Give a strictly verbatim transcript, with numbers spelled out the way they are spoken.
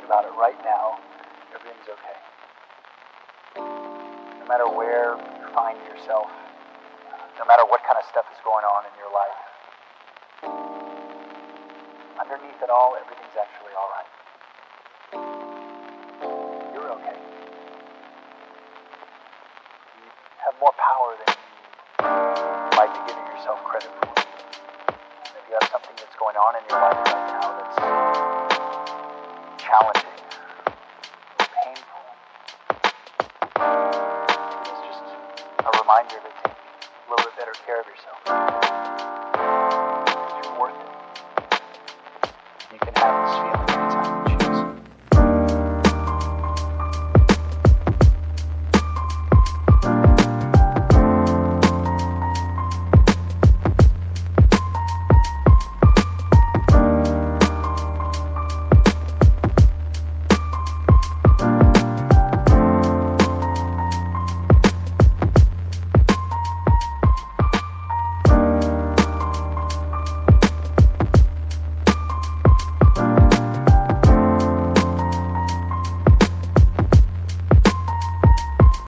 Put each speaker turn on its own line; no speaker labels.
about it right now, everything's okay. No matter where you find yourself, no matter what kind of stuff is going on in your life, underneath it all, everything's actually all right. You're okay. You have more power than you might be giving yourself credit for. And if you have something that's going on in your life right now that's challenging, painful, it's just a reminder to take a little bit better care of yourself. Because you're worth it. You can have this feeling.